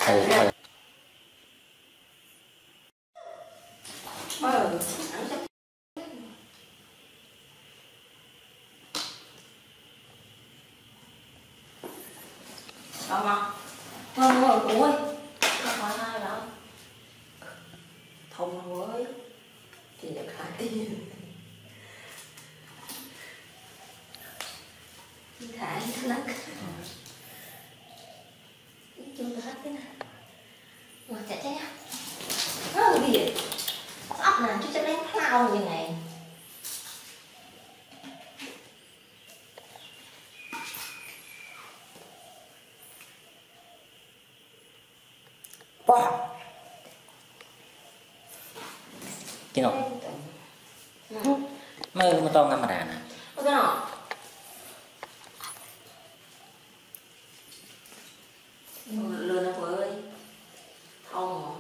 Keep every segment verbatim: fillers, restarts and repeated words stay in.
ừ, ừ. Ờ, đó mà ngon rồi cụ ơi, không phải ai đâu thông mới thì được hai tiền thả hết lắm chúng ta hết thế này mà chạy chạy nha nó gì vậy ốc nè chú cho lấy phao như này Wow. Kino. Mau mo to nga marana. O cái nào lừa nó vợ ơi thông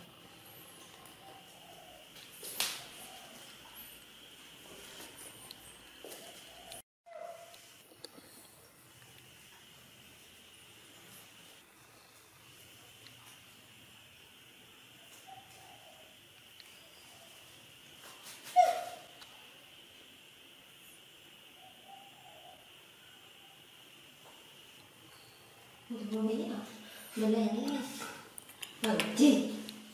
mình nghĩ à mình lên đi mình chi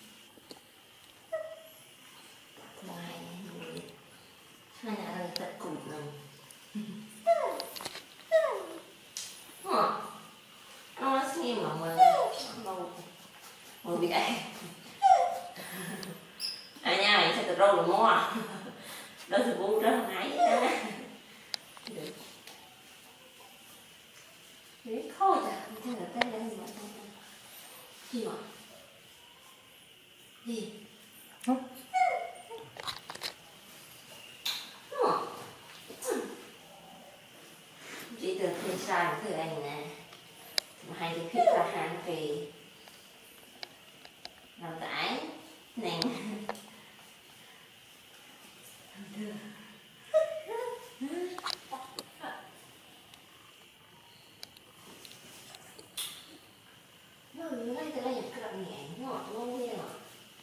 ngoài hai là tật cùng rồi nó xem mà mà lâu mà bị ai à nha mày sẽ tự râu được mua đó thì bố rất nãy đấy khó chả thế là tên là gì mà gì mà gì chỉ từ khi sai từ anh nè mà hai cái phít ra hàng thì làm tải nè nó lấy cái này cái đoạn nhẹ ngọt luôn đi mà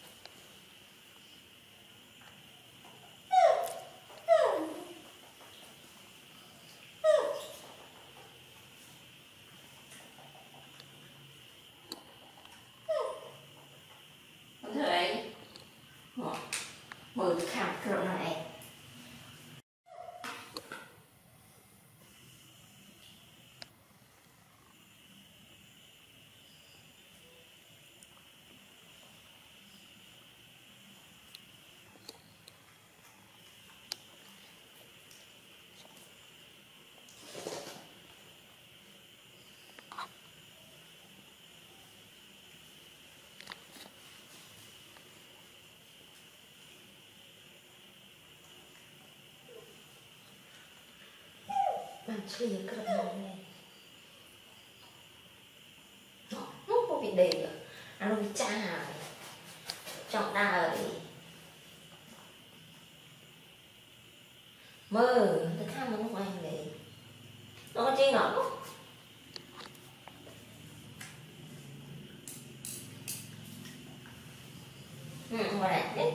mời được khám cửa này bạn chia cái đoạn này nó không có bị đề được nó bị cha trọng đa rồi mơ cái tham nó không anh để nó có chi nó ừ mà lại đấy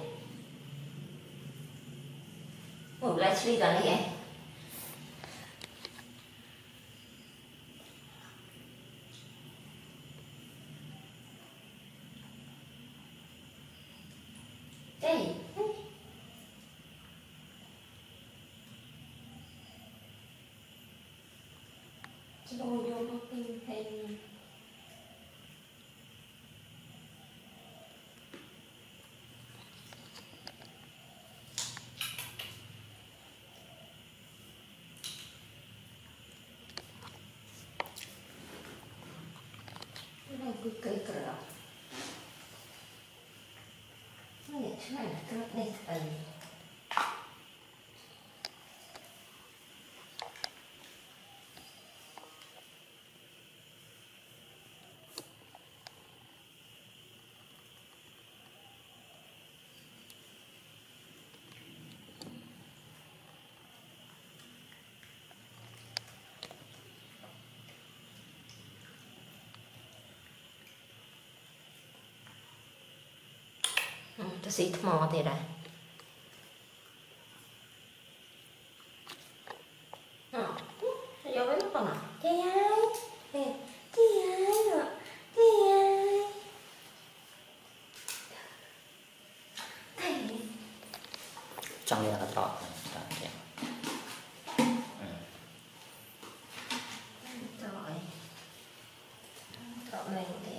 một livestream cả này em đây cho vô nó thêm thêm cứ cây cờ nó để thế này là cái này tần xí mò thì đây ờ vô với nó còn à chị ơi chị ơi chị ơi trong đây là cái trọt này rồi trộn lên thì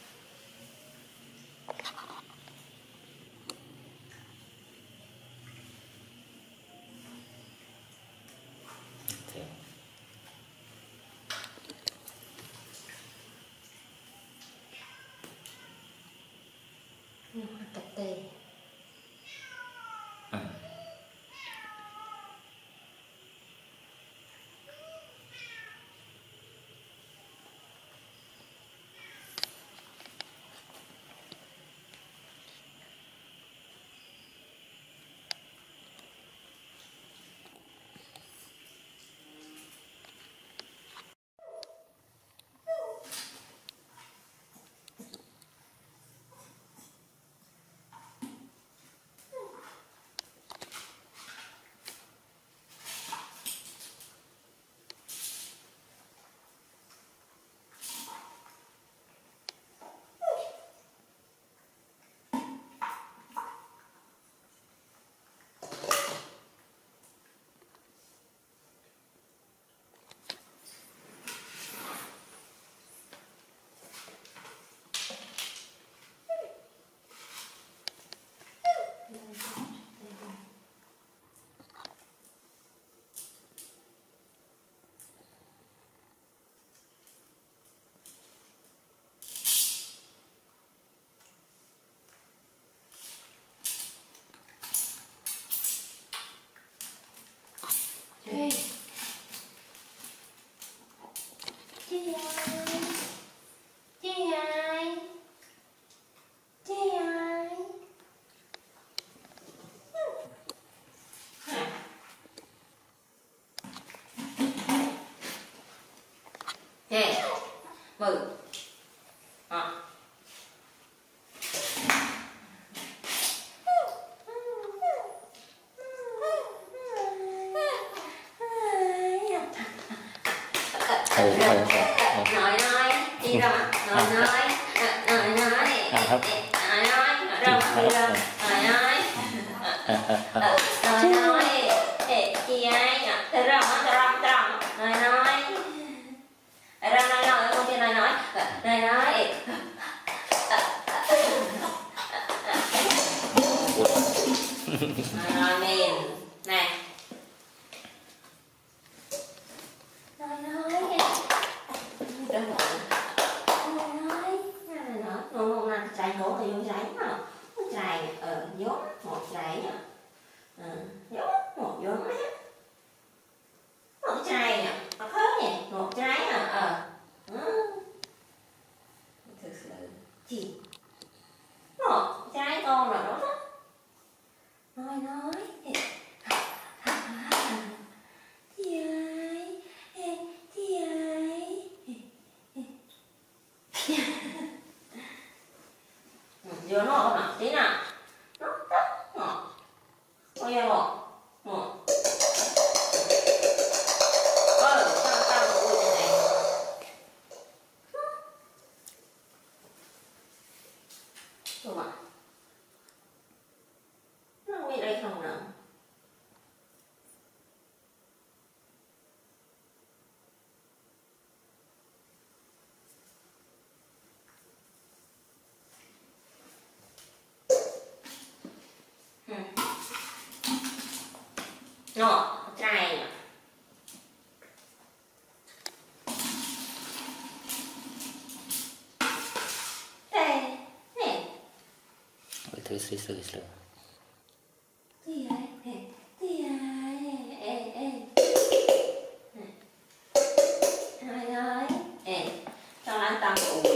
cà tê Hey. Chị ơi, chị ơi, chị ơi. Nè, mừ. À. ừ, ừ, ừ. Nói nói đi ra mặt nói nói nói nói nói nói ra mặt đi ra nói nói nói nói chị ai thế ra mặt ra ra nói nói ra nói nói không chị nói nói nói nói nói mềm này nói nói đơn giản nói nói nói nó nó trái ngố thì dùng trái nào trái ở nhốt một trái nhá nhốt một nhốt một trái nhá có khớp nhỉ một trái à ờ thực sự chỉ một trái con là đó đó nói nói chị ơi chị ơi vô nó không nào tí nào nó tắt ngọt có vô ngọt ngọt ơ sao tao có ui này đúng không nó ui đây không nào nó trai nhỉ đây nè thứ xí xí xí gì ấy gì ấy ê ê nói nói ê cho anh tăng ủ